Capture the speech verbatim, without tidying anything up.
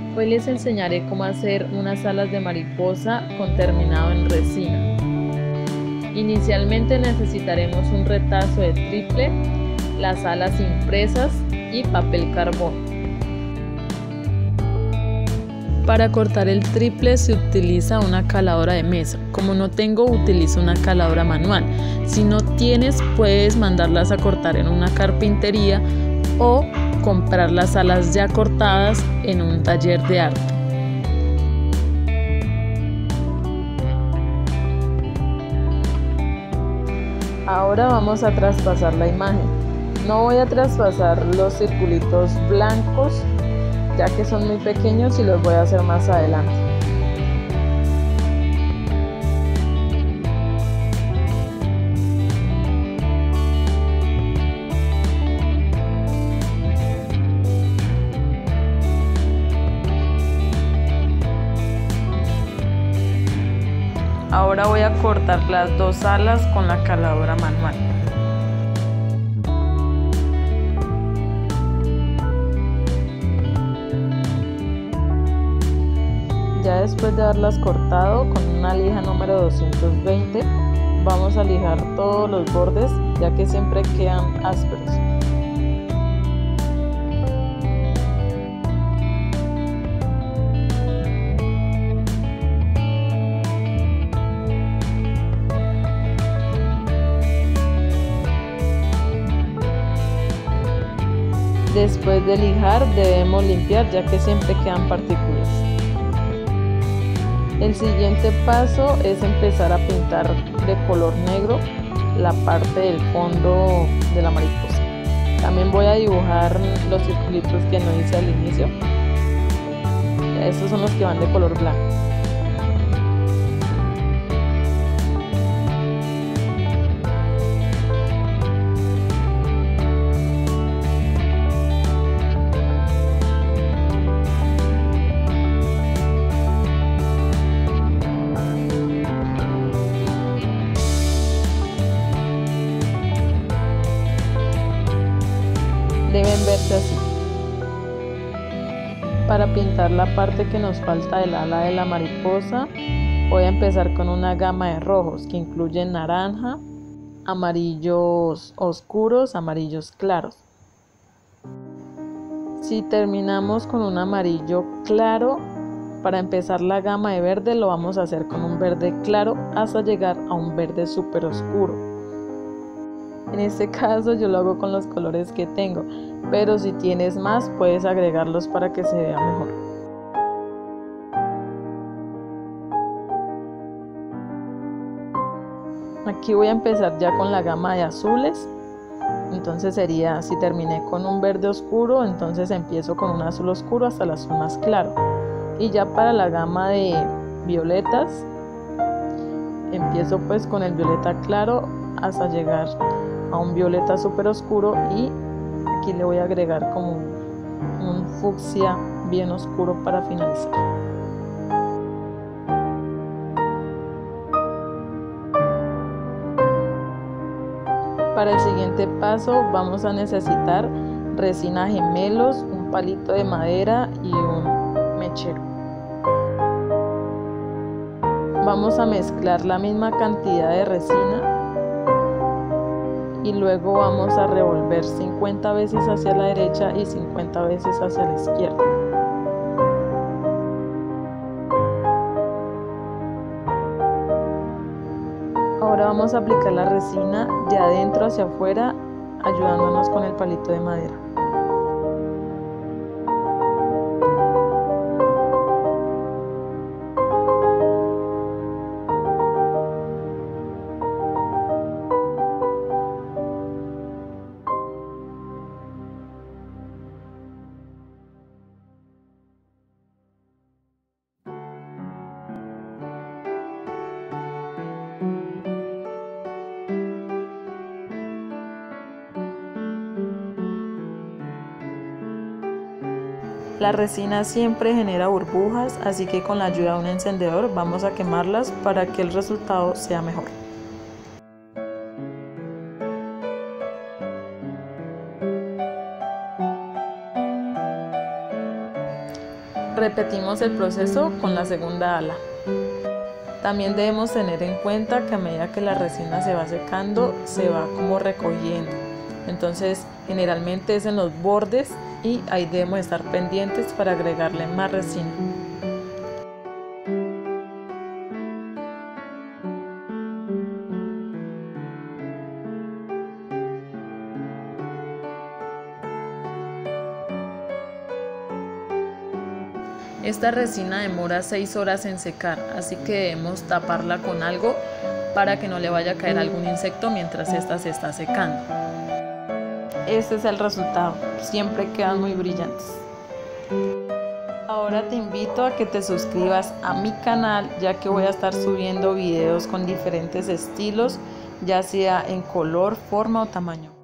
Hoy les enseñaré cómo hacer unas alas de mariposa con terminado en resina. Inicialmente necesitaremos un retazo de triple, las alas impresas y papel carbón. Para cortar el triple se utiliza una caladora de mesa. Como no tengo, utilizo una caladora manual. Si no tienes, puedes mandarlas a cortar en una carpintería o comprar las alas ya cortadas en un taller de arte. Ahora vamos a traspasar la imagen. No voy a traspasar los circulitos blancos, ya que son muy pequeños y los voy a hacer más adelante. Ahora voy a cortar las dos alas con la caladora manual. Ya después de haberlas cortado con una lija número doscientos veinte, vamos a lijar todos los bordes, ya que siempre quedan ásperos. Después de lijar debemos limpiar, ya que siempre quedan partículas. El siguiente paso es empezar a pintar de color negro la parte del fondo de la mariposa. También voy a dibujar los circulitos que no hice al inicio. Estos son los que van de color blanco. Deben verse así. Para pintar la parte que nos falta del ala de la mariposa, voy a empezar con una gama de rojos que incluyen naranja, amarillos oscuros, amarillos claros. Si terminamos con un amarillo claro, para empezar la gama de verde lo vamos a hacer con un verde claro hasta llegar a un verde súper oscuro. En este caso yo lo hago con los colores que tengo, pero si tienes más puedes agregarlos para que se vea mejor. Aquí voy a empezar ya con la gama de azules. Entonces sería, si terminé con un verde oscuro, entonces empiezo con un azul oscuro hasta el azul más claro. Y ya para la gama de violetas, empiezo pues con el violeta claro hasta llegar a un violeta súper oscuro, y aquí le voy a agregar como un fucsia bien oscuro para finalizar. Para el siguiente paso vamos a necesitar resina gemelos, un palito de madera y un mechero. Vamos a mezclar la misma cantidad de resina y luego vamos a revolver cincuenta veces hacia la derecha y cincuenta veces hacia la izquierda. Ahora vamos a aplicar la resina de adentro hacia afuera, ayudándonos con el palito de madera. La resina siempre genera burbujas, así que con la ayuda de un encendedor vamos a quemarlas para que el resultado sea mejor. Repetimos el proceso con la segunda ala. También debemos tener en cuenta que a medida que la resina se va secando, se va como recogiendo. Entonces, generalmente es en los bordes y ahí debemos estar pendientes para agregarle más resina. Esta resina demora seis horas en secar, así que debemos taparla con algo para que no le vaya a caer algún insecto mientras esta se está secando. Este es el resultado, siempre quedan muy brillantes. Ahora te invito a que te suscribas a mi canal, ya que voy a estar subiendo videos con diferentes estilos, ya sea en color, forma o tamaño.